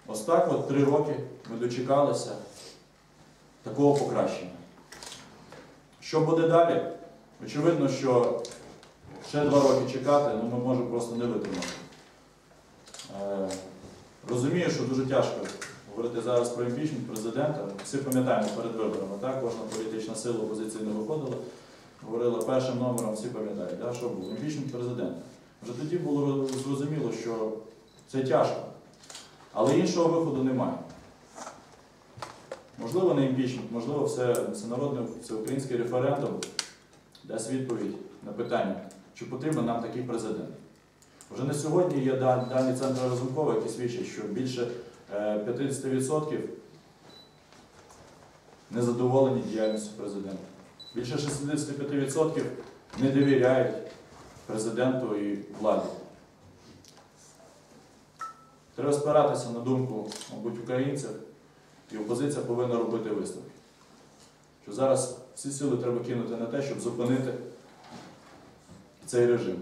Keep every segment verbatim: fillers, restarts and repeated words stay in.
Ось так от три роки ми дочекалися такого покращення. Що буде далі? Очевидно, що ще два роки чекати, ну, ми можемо просто не витримати. Е, розумію, що дуже тяжко говорити зараз про імпічмент президента. Всі пам'ятаємо перед виборами, так? Кожна політична сила опозиційна виходила, говорила першим номером, всі пам'ятають, да? Що був? Імпічмент президента. Вже тоді було зрозуміло, що це тяжко, але іншого виходу немає. Можливо, не імпічмент, можливо, все, всенародний, всеукраїнський референдум дасть відповідь на питання, чи потрібен нам такий президент. Вже на сьогодні є дані Центру Разумкова, які свідчать, що більше п'ятдесят відсотків незадоволені діяльністю президента. Більше шістдесят п'ять відсотків не довіряють президенту і владі. Треба спиратися на думку, мабуть, українців, і опозиція повинна робити висновки. Що зараз всі сили треба кинути на те, щоб зупинити цей режим.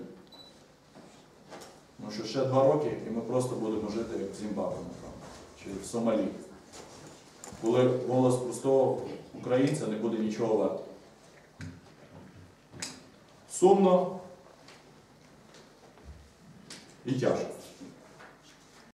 Тому що ще два роки, і ми просто будемо жити як в Зімбабве, чи в Сомалі. Коли голос простого українця не буде нічого вартий. Сумно і тяжко.